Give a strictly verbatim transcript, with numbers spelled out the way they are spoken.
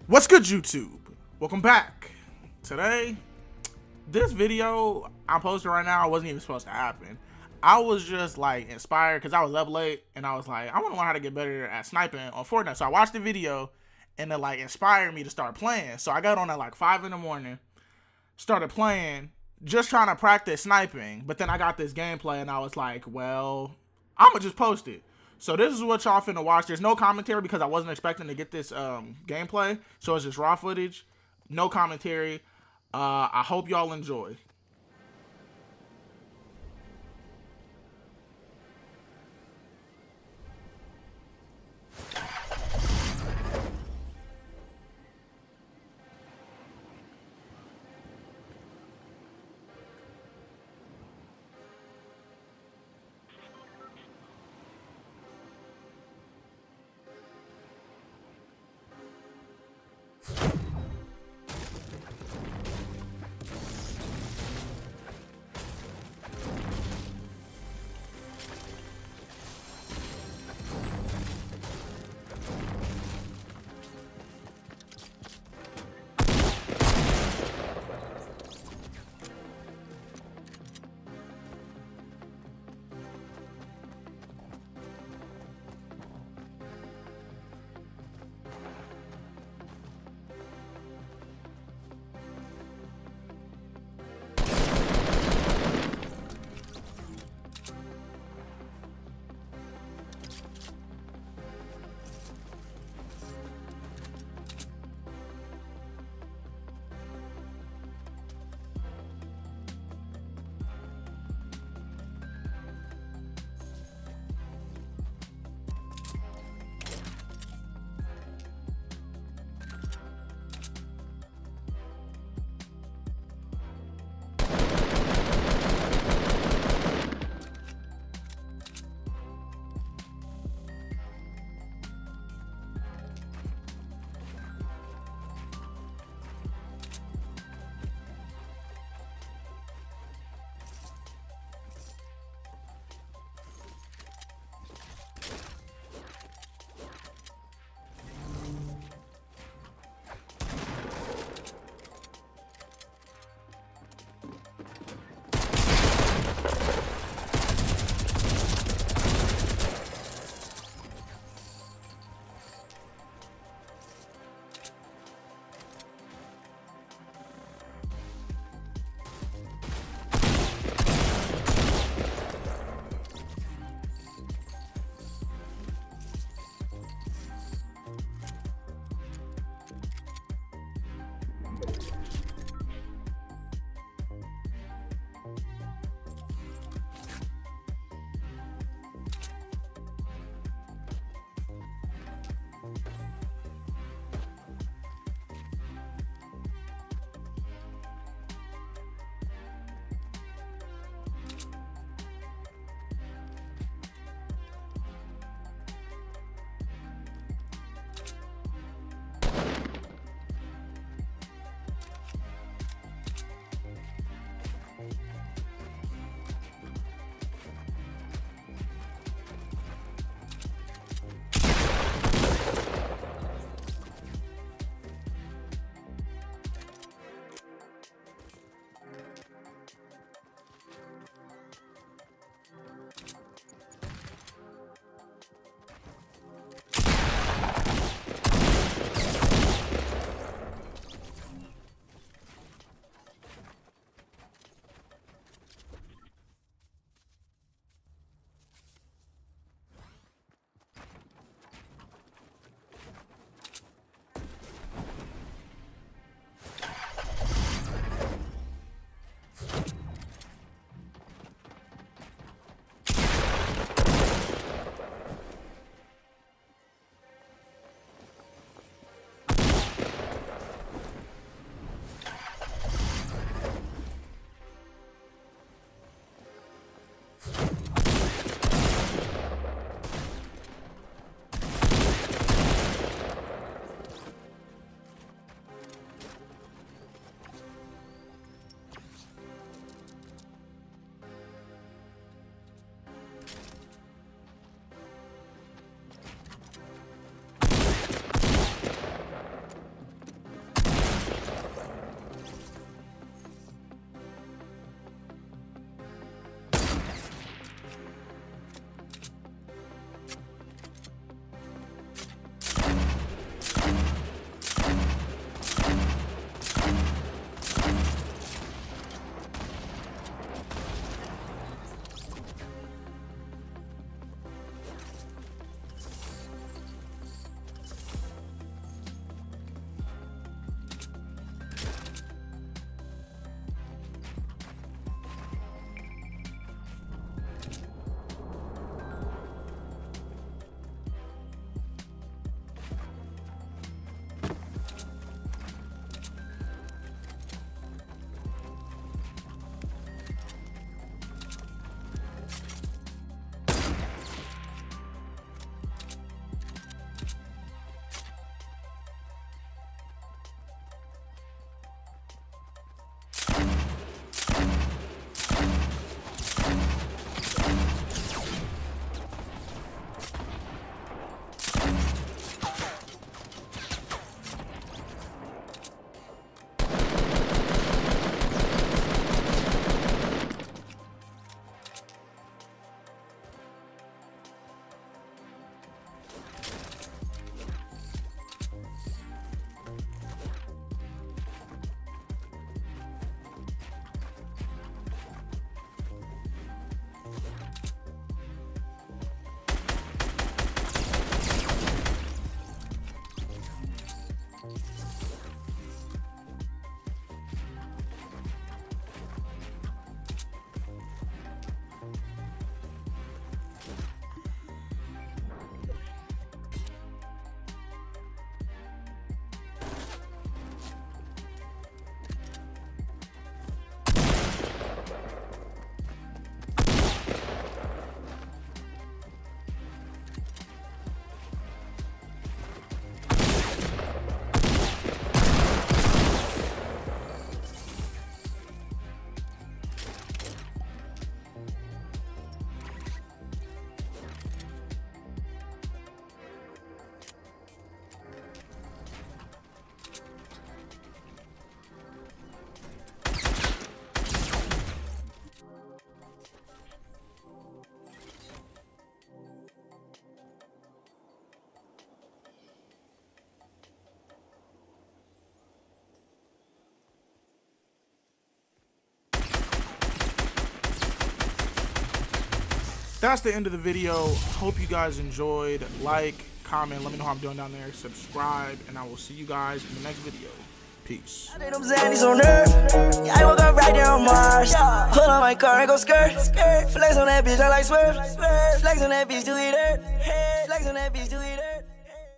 What's good, YouTube? Welcome back. Today, this video I'm posting right now wasn't even supposed to happen. I was just like inspired because I was up late and I was like, I want to learn how to get better at sniping on Fortnite. So I watched the video and it like inspired me to start playing. So I got on at like five in the morning, started playing, just trying to practice sniping. But then I got this gameplay and I was like, well, I'm gonna just post it. So this is what y'all finna watch. There's no commentary because I wasn't expecting to get this um, gameplay. So it's just raw footage, no commentary. Uh, I hope y'all enjoy. that's the end of the video. Hope you guys enjoyed. Like, comment, let me know how I'm doing down there. Subscribe, and I will see you guys in the next video. Peace. I did them Zannies on Earth. Yeah, I woke up right there on Mars. Pull on my car and go skirt. Flex on that bitch, I like swerve. Flex on that bitch, do it hurt. Flex on that bitch, do it hurt.